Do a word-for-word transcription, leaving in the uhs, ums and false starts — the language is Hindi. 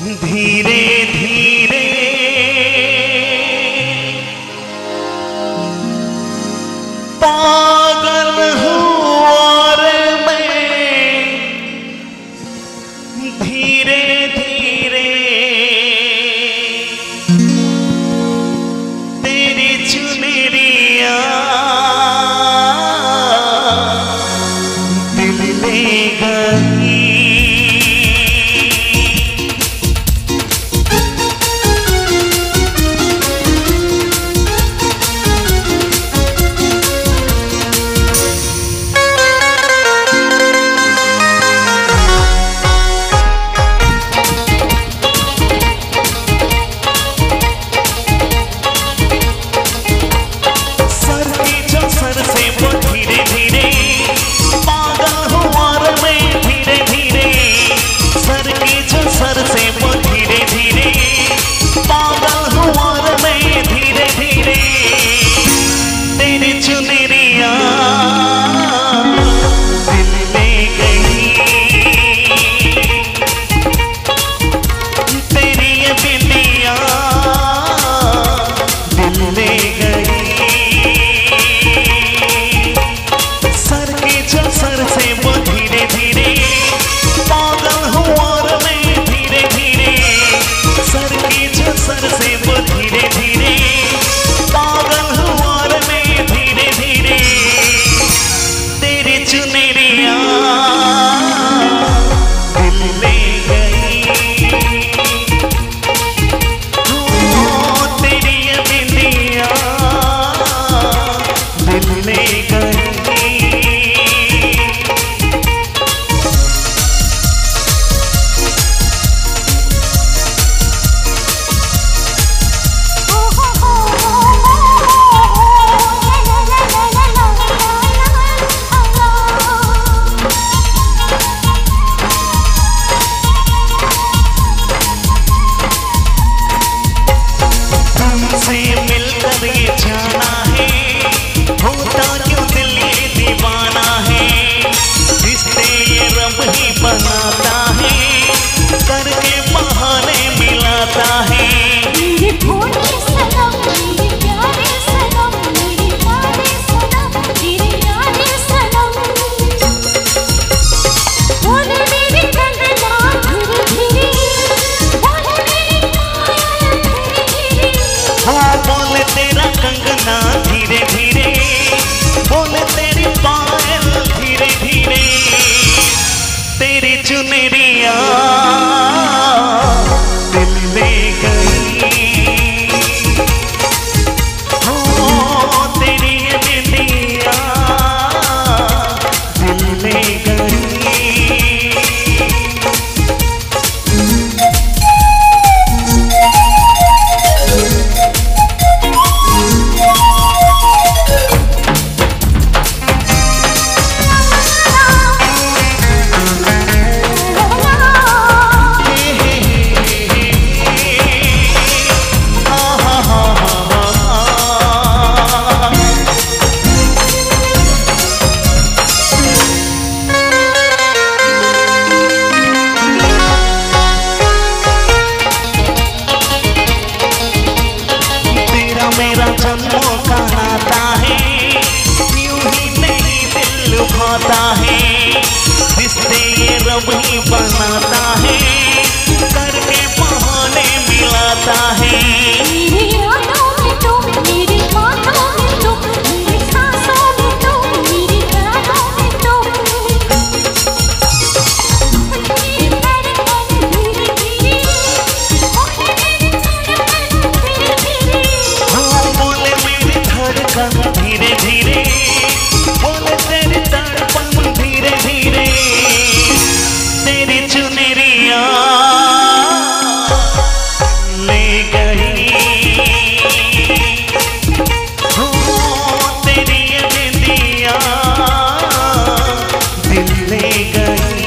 धीरे धीरे पागल हुआ रे मैं, धीरे धीरे तेरी चुनरिया दिल ले गई। चुनरिया दिल ले गई, हो तेरी बिंदिया दिल ले गई। मेरा जन्मों का नाता है, यूं ही नहीं दिल लुभाता है, रिश्ते ये रब ही बनाता है, करके बहाने मिलाता है। मेरी यादों में तुम, मेरी बातों में तुम, मेरी सांसों में तुम, मेरी गानों में तुम, मेरी धड़कन धीरे धीरे, ओहे मेरी धड़कन धीरे धीरे, बोले मेरी धड़कन धीरे धीरे, बोले तेरी धड़कन धीरे धीरे, तेरी चुनरिया ले गई, हो तेरी बिंदिया दिल ले गई।